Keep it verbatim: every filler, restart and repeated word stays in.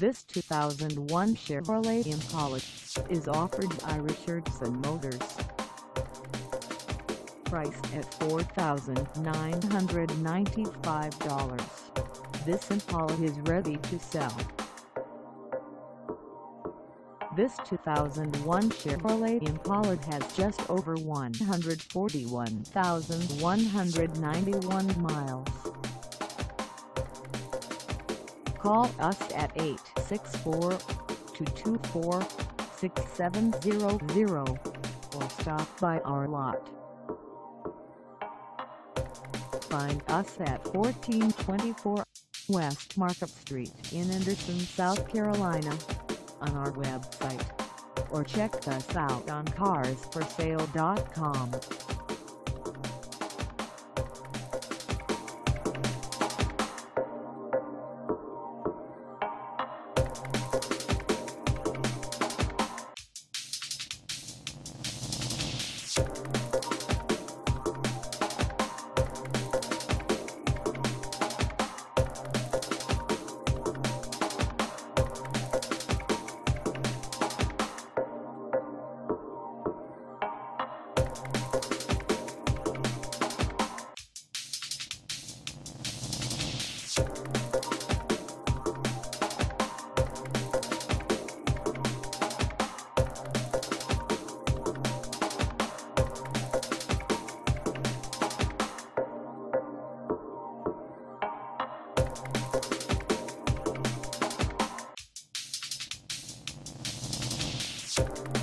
This two thousand one Chevrolet Impala is offered by Richardson Motors. Priced at four thousand nine hundred ninety-five dollars, this Impala is ready to sell. This two thousand one Chevrolet Impala has just over one hundred forty-one thousand one hundred ninety-one miles. Call us at eight six four, two two four, six seven zero zero or stop by our lot. Find us at fourteen twenty-four West Market Street in Anderson, South Carolina, on our website, or check us out on cars for sale dot com. You